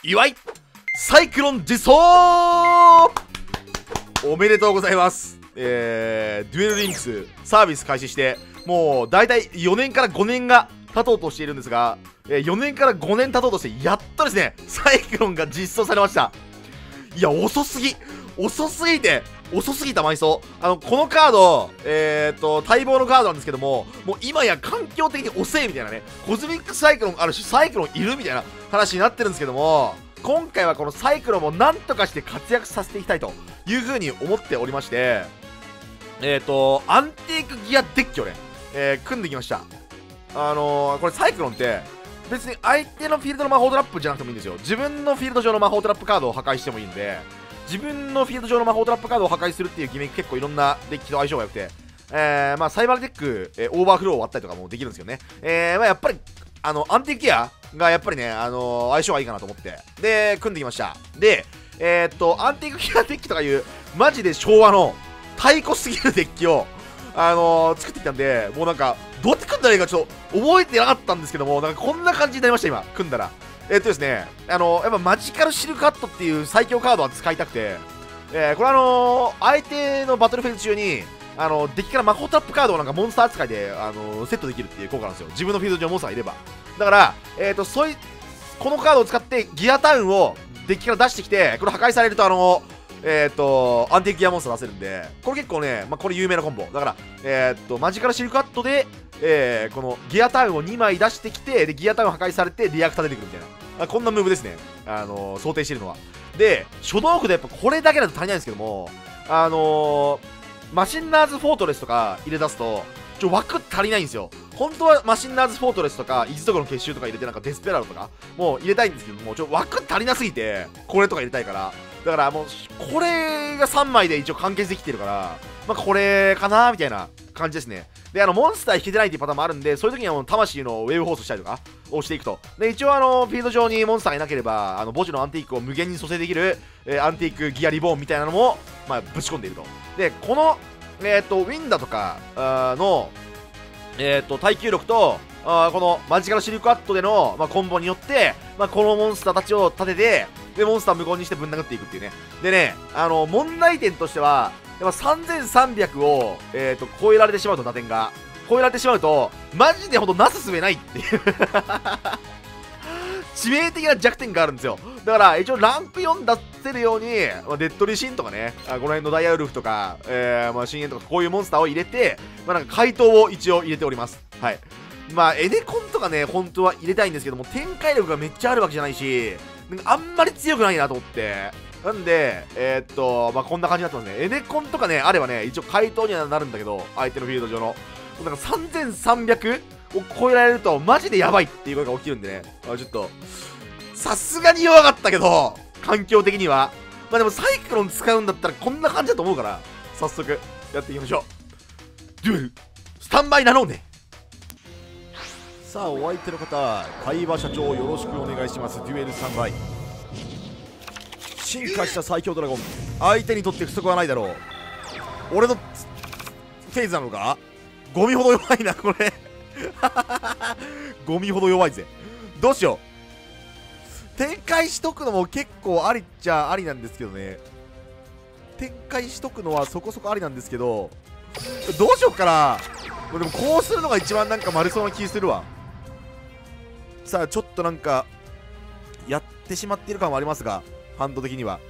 祝いサイクロン実装おめでとうございます。デュエルリンクスサービス開始してもうだいたい4年から5年が経とうとしているんですが、4年から5年経とうとしてやっとですねサイクロンが実装されました。いや遅すぎた枚数。このカード待望のカードなんですけども、もう今や環境的に遅いみたいなね、コズミックサイクロンあるしサイクロンいるみたいな話になってるんですけども、今回はこのサイクロンをなんとかして活躍させていきたいという風に思っておりまして、アンティークギアデッキをね、組んできました。これサイクロンって別に相手のフィールドの魔法トラップじゃなくてもいいんですよ。自分のフィールド上の魔法トラップカードを破壊してもいいんで、自分のフィールド上の魔法トラップカードを破壊するっていうギミック結構いろんなデッキと相性が良くて、まあサイバーデック、オーバーフローを割ったりとかもできるんですよね。まあやっぱりアンティークギアがやっぱりね、相性がいいかなと思ってで組んできました。でアンティークギアデッキとかいうマジで昭和の太鼓すぎるデッキを作ってきたんで、もうなんかどうやって組んだらいいかちょっと覚えてなかったんですけども、なんかこんな感じになりました今組んだら。ですね、やっぱマジカルシルクハットっていう最強カードは使いたくて、これ相手のバトルフェーズ中にデッキから魔法トラップカードをなんかモンスター扱いでセットできるっていう効果なんですよ。自分のフィールド上モンスターがいれば。だからこのカードを使ってギアタウンをデッキから出してきて、これ破壊されるとアンティークギアモンスター出せるんで、これ結構ね、これ有名なコンボだから、マジカルシルクハットで、このギアタウンを2枚出してきて、でギアタウン破壊されてリアクター出てくるみたいな、こんなムーブですね、想定しているのは。で初動区でやっぱこれだけだと足りないんですけども、マシンナーズフォートレスとか入れ出すと枠足りないんですよ。本当はマシンナーズフォートレスとかイズトコの結集とか入れて、なんかデスペラルとかもう入れたいんですけども、枠足りなすぎてこれとか入れたいから、だからもうこれが3枚で一応完結できてるから、これかなみたいな感じですね。でモンスター引けてないっていうパターンもあるんで、そういう時にはもう魂のウェーブフォースしたりとかをしていくと。で一応フィールド上にモンスターがいなければ墓地のアンティークを無限に蘇生できる、アンティークギアリボーンみたいなのも、ぶち込んでいると。でこのウィンダとかの耐久力とこのマジカルシルクハットでの、コンボによって、このモンスターたちを立てて、でモンスター無効にしてぶん殴っていくっていうね。でね問題点としてはやっぱ3300を、超えられてしまうと、打点が超えられてしまうとマジでほんとなすすべないっていう致命的な弱点があるんですよ。だから一応ランク4出せるように、デッドリシンとかね、この辺のダイヤウルフとか、深淵とかこういうモンスターを入れて、なんか回答を一応入れております。はい。エネコンとかね本当は入れたいんですけども、展開力がめっちゃあるわけじゃないし、なんかあんまり強くないなと思って、なんでこんな感じになってますね。エネコンとかねあればね一応回答にはなるんだけど、相手のフィールド上のなんか3300を超えられるとマジでやばいっていうことが起きるんでね、ちょっとさすがに弱かったけど環境的にはでもサイクロン使うんだったらこんな感じだと思うから、早速やっていきましょう。デュエルスタンバイなのね。さあお相手の方、海馬社長よろしくお願いします。デュエルスタンバイ。進化した最強ドラゴン、相手にとって不足はないだろう。俺のフェイズなのか、ゴミほど弱いなこれゴミほど弱いぜ。どうしよう、展開しとくのも結構ありっちゃありなんですけどね。展開しとくのはそこそこありなんですけど、どうしよっかな。でもこうするのが一番なんか丸そうな気するわ。さあちょっとなんかやってしまっている感はありますが、ハンド的には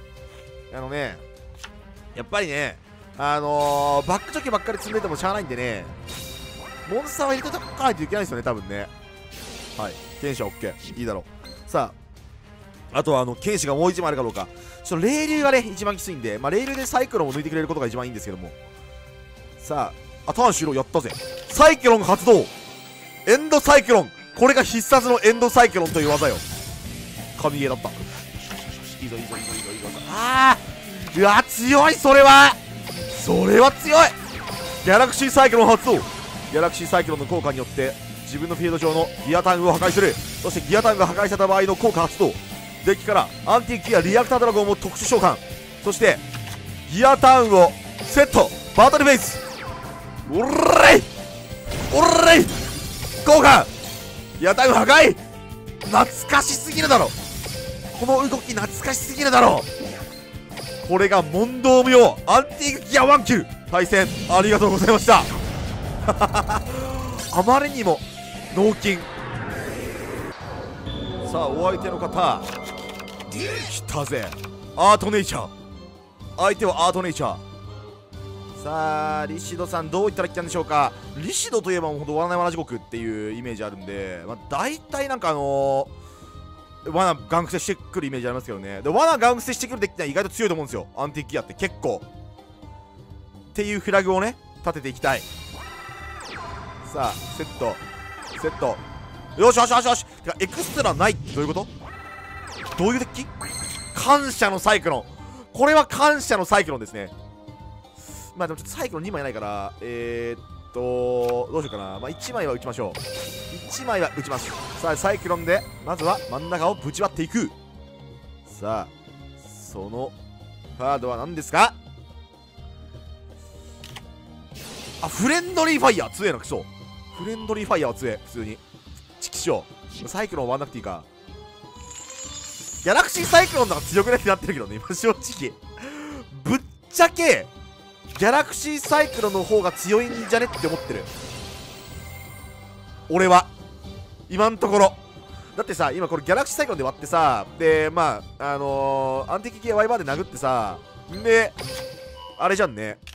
やっぱりねバックチョキばっかり積んでてもしゃあないんでね、モンスターは入れておかないといけないですよね多分ね。はい、剣士は OK いいだろう。さああとは剣士がもう1枚あるかどうか。ちょっと霊竜がね一番きついんで、霊竜でサイクロンを抜いてくれることが一番いいんですけども。さあターン終了、やったぜ。サイクロン発動、エンドサイクロン、これが必殺のエンドサイクロンという技よ。神ゲーだった。いいぞいいぞいいぞいいぞいいぞ。あー、うわ強い、それは強い。ギャラクシーサイクロン発動。ギャラクシーサイクロンの効果によって自分のフィールド上のギアタウンを破壊する。そしてギアタウンが破壊された場合の効果発動。デッキからアンティークギアリアクタードラゴンを特殊召喚。そしてギアタウンをセット。バトルフェイス、おらいおらい効果ギアタウン破壊。懐かしすぎるだろ。 この動き懐かしすぎるだろう。これが問答無用アンティークギア1級対戦ありがとうございましたあまりにも脳筋。さあお相手の方できたぜ。アートネイチャー、相手はアートネイチャー。さあリシドさんどういったら来たんでしょうか。リシドといえばほんと罠山地獄っていうイメージあるんで、まあ、大体なんか罠ガンクセしてくるイメージありますけどね。で罠ガンクセしてくるデッキって意外と強いと思うんですよ、アンティークギアって結構っていうフラグをね立てていきたい。さあセットよしよしよしよし。てかエクストラないってどういうこと？どういうデッキ？感謝のサイクロン。これは感謝のサイクロンですね。まあでもちょっとサイクロン2枚ないからどうしようかな。まあ1枚は打ちましょう。1枚は打ちます。さあサイクロンでまずは真ん中をぶち割っていく。さあそのカードは何ですか？あ、フレンドリーファイヤー強えな。クソフレンドリーファイヤーは強え。普通にチキショーサイクロン終わんなくていいか。ギャラクシーサイクロンの方が強くないってなってるけどね今正直ぶっちゃけギャラクシーサイクロンの方が強いんじゃねって思ってる俺は今んところ。だってさ今これギャラクシーサイクロンで割ってさ、でまあアンティーク系ワイバーで殴ってさ、んであれじゃんね、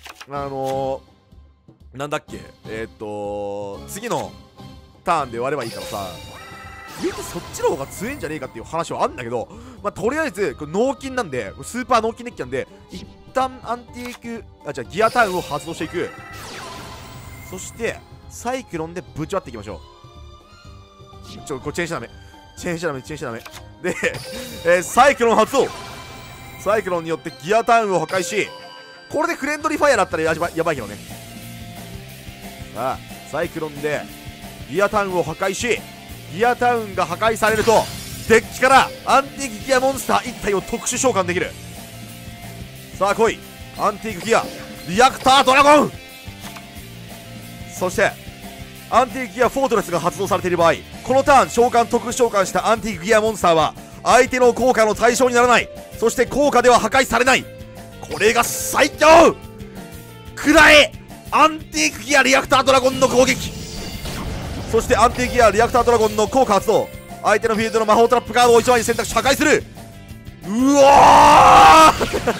なんだっけ次のターンで割ればいいからさ、言うてそっちの方が強いんじゃねえかっていう話はあんだけど、まあ、とりあえずこれ脳筋なんで、スーパー脳筋デッキなんで、一旦アンティークじゃあギアタウンを発動していく。そしてサイクロンでぶち割っていきましょう。これチェーンしちゃダメ、チェーンしちゃダメ、チェーンしちゃダメで、サイクロン発動。サイクロンによってギアタウンを破壊し、これでフレンドリーファイアだったらやばいけどね。さあサイクロンでギアタウンを破壊し、ギアタウンが破壊されるとデッキからアンティークギアモンスター1体を特殊召喚できる。さあ来いアンティークギアリアクタードラゴン。そしてアンティークギアフォートレスが発動されている場合、このターン召喚特殊召喚したアンティークギアモンスターは相手の効果の対象にならない。そして効果では破壊されない。これが最強。くらえアンティークギアリアクタードラゴンの攻撃。そしてアンティークギアリアクタードラゴンの効果発動。相手のフィールドの魔法トラップカードを1枚に選択し破壊する。うわ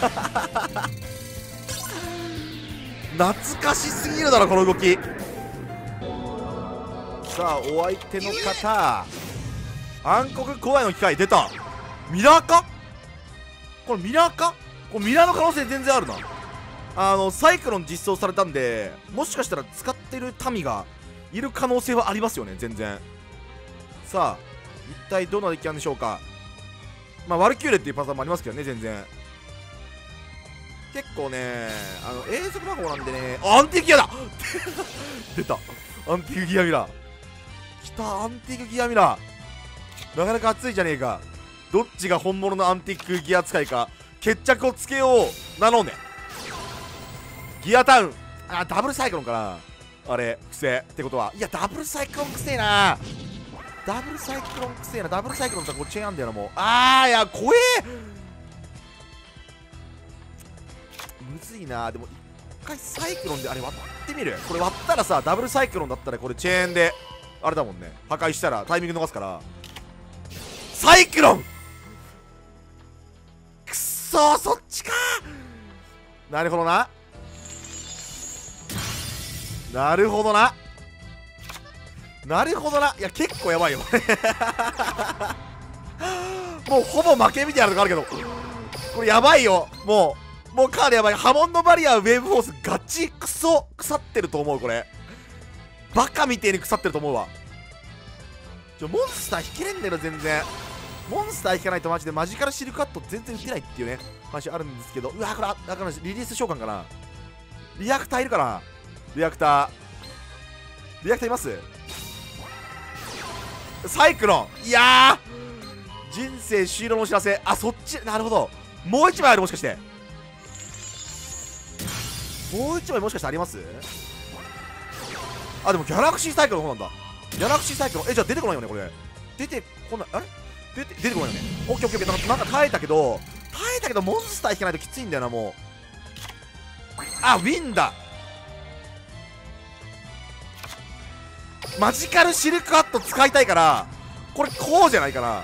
懐かしすぎるだろこの動き。さあお相手の方暗黒怖いの機械出た。ミラーかこれミラーか。これミラーの可能性全然あるな。サイクロン実装されたんで、もしかしたら使ってる民がいる可能性はありますよね全然。さあ一体どんなデッキなんでしょうか。まあワルキューレっていうパターンもありますけどね全然。結構ね永続魔法なんでね。アンティークギアだ出たアンティークギアミラーきた。アンティークギアミラーなかなか熱いじゃねえか。どっちが本物のアンティークギア使いか決着をつけようなのね。ギアタウンダブルサイクロンかなあれくせってことは。いやダブルサイクロンくせえな。ダブルサイクロンくせえな。ダブルサイクロンってこっちなんだよなもう。いや怖えむずいな。でも一回サイクロンであれ割ってみる。これ割ったらさダブルサイクロンだったらこれチェーンであれだもんね、破壊したらタイミング逃すから。サイクロンくっそーそっちかー。なるほどななるほどな。なるほどな。いや結構やばいよもうほぼ負けみたいなとこあるけどこれやばいよ。もうかなりやばい。波紋のバリアウェーブフォースガチクソ腐ってると思う。これバカみてえに腐ってると思うわ。モンスター引けれんだよ全然。モンスター引かないとマジでマジカルシルクカット全然打てないっていうね話あるんですけど。うわこれだからリリース召喚かな。リアクターいるかな。リアクターいます。サイクロンいやー人生終了のお知らせ。そっちなるほど。もう一枚ある。もしかしてもう一枚もしかしてあります。でもギャラクシーサイクロンそうなんだ。ギャラクシーサイクロンじゃあ出てこないよねこれ。出てこない。 出てこないよね。オッケーオッケーオッケー。なんか耐えたけどモンスター引かないときついんだよな。もうあ、ウィンだ。マジカルシルクハット使いたいから、これこうじゃないかな。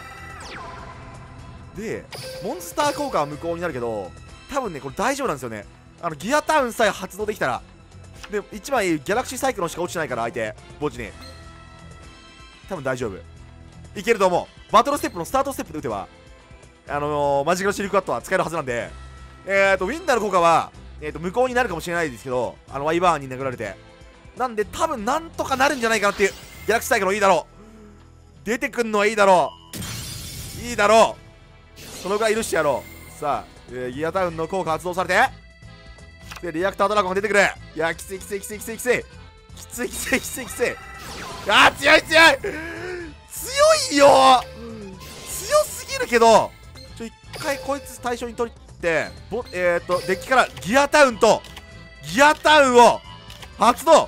でモンスター効果は無効になるけど、多分ねこれ大丈夫なんですよね。ギアタウンさえ発動できたら。で1枚ギャラクシーサイクロンしか落ちてないから、相手墓地に多分大丈夫いけると思う。バトルステップのスタートステップで打てばマジカルシルクハットは使えるはずなんで、ウィンダーの効果は、無効になるかもしれないですけど、ワイバーンに殴られて、なんで多分なんとかなるんじゃないかなっていう。ギャラクシーサイクロンいいだろう、出てくんのはいいだろう、いいだろう、そのぐらい許してやろう。さあ、ギアタウンの効果発動されて、でリアクタードラゴンが出てくる。いや、きついきついきついきついきついきついきついきついきつい。あー、強い強い強いよ、強すぎるけど、一回こいつ対象に取ってデッキからギアタウンとギアタウンを発動。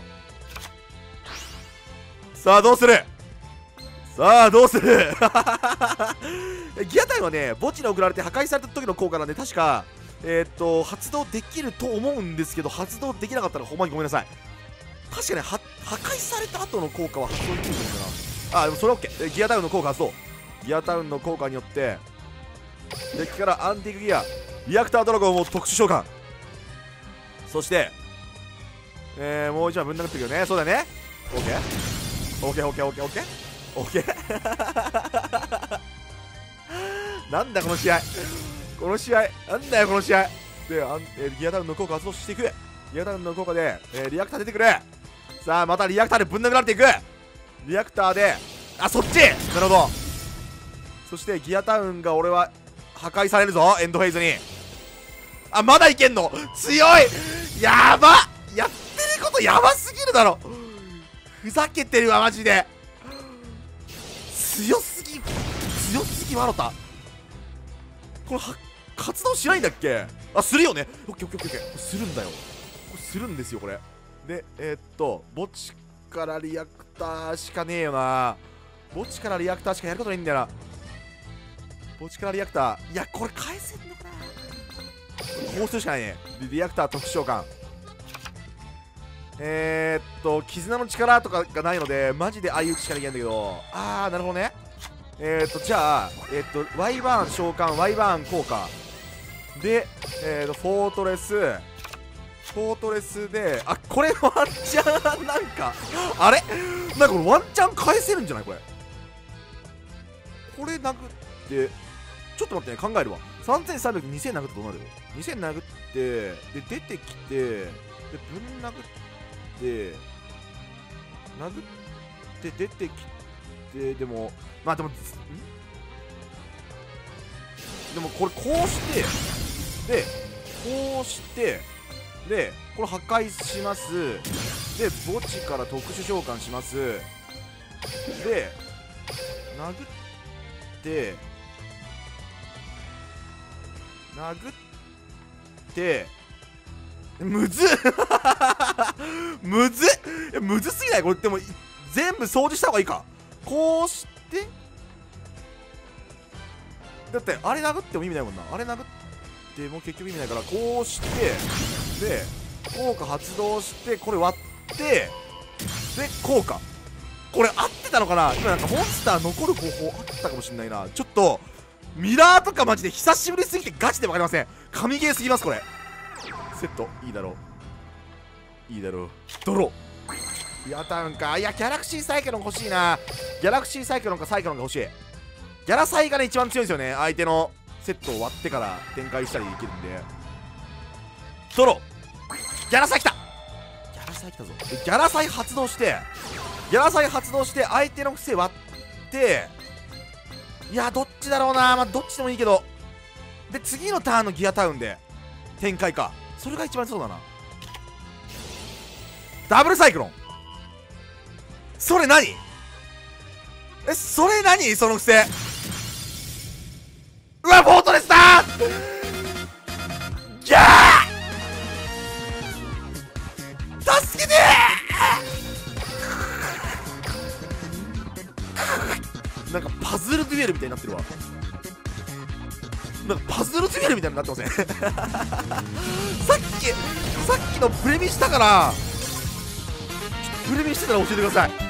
さあどうする、さあどうするギアタウンはね墓地に送られて破壊された時の効果なんで、確か発動できると思うんですけど、発動できなかったらほんまにごめんなさい。確かね、破壊された後の効果は発動できるんだな。あ、でもそれ OK。ギアタウンの効果発動。ギアタウンの効果によってデッキからアンティークギアリアクタードラゴンを特殊召喚。そしてもう一枚ぶん殴ってくるよね。そうだね。 OKOKOKOKOKOK なんだこの試合、この試合なんだよこの試合で、ギアタウンの効果発動していく。ギアタウンの効果で、リアクター出てくる。さあまたリアクターでぶん殴られていく。リアクターで、あ、そっち、なるほど。そしてギアタウンが俺は破壊されるぞ、エンドフェイズに。あ、まだいけんの、強い、やば、やってることやばすぎるだろ、ふざけてるわマジで。強すぎワロタ。これ活動しないんだっけ。あ、するよね。オッケーオッケーオッケー、するんだよ、これするんですよこれで。墓地からリアクターしかねえよな。墓地からリアクターしかやることないんだよな。墓地からリアクター、いやこれ返せんのかな。こうするしかないね。でリアクター特殊召喚、絆の力とかがないのでマジで相打ちしかできないんだけど、あーなるほどね。じゃあワイバーン召喚、ワイバーン効果でフォートレスで、あ、これワンチャンなんかあれなんかこれワンチャン返せるんじゃないこれ。これ殴って、ちょっと待ってね、考えるわ。3300、2000殴ってどうなるよ。2000殴って、で出てきて、でぶん殴って、出てきて、でもまあでもこれこうして、でこうしてでこれ破壊します。で墓地から特殊召喚します。で殴ってむずっむずすぎないこれ。でも全部掃除した方がいいか。こうしてだってあれ殴っても意味ないもんな。あれ殴っても結局意味ないから、こうしてで効果発動して、これ割ってで効果、これ合ってたのかな。今なんかモンスター残る方法あったかもしんないな。ちょっとミラーとかマジで久しぶりすぎてガチで分かりません。神ゲーすぎますこれ。セットいいだろう、いいだろう。ドローギアタウンか。いやギャラクシーサイクロン欲しいな。ギャラクシーサイクロンかサイクロンが欲しい。ギャラサイがね一番強いんですよね。相手のセットを割ってから展開したりできるんで。ドローギャラサイ来た、ギャラサイ来たぞ。でギャラサイ発動して相手の伏せ割って、いやどっちだろうな。まあどっちでもいいけど、で次のターンのギアタウンで展開か。それが一番そうだな。ダブルサイクロン、それ何、それ何、その伏せ。うわフォートレスだー、ギャー助けてーなんかパズズルデュエルみたいになってるわ。なんかパズルデュエルみたいになってませんさっきのプレミしたから、ちょっとプレミしてたら教えてください。